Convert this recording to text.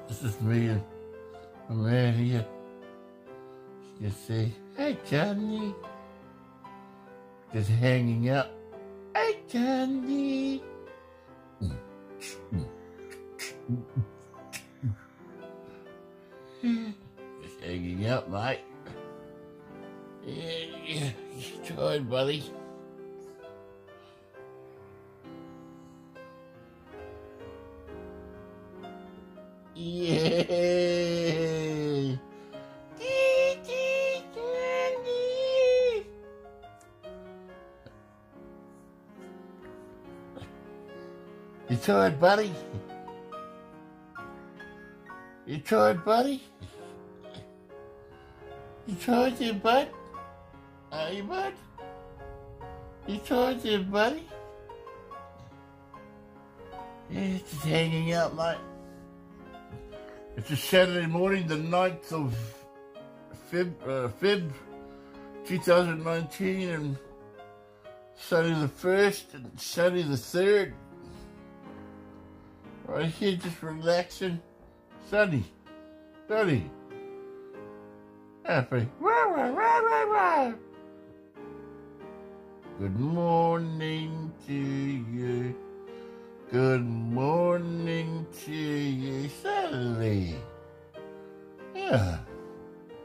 This is me and a man here. You say, hey Johnny. Just hanging out. Hey Johnny. Just hanging out, mate. Yeah, you tired, buddy? Yay! You tired, buddy? You tired, buddy? You tired there, bud? Are you, bud? You tired there, buddy? Yeah, just hanging out, mate. It's a Saturday morning, the 9th of Feb 2019, and Sunday the 1st and Sunday the 3rd. Right here, just relaxing. Sonny. Happy. Good morning to you. Good morning to you, Sonny. Yeah.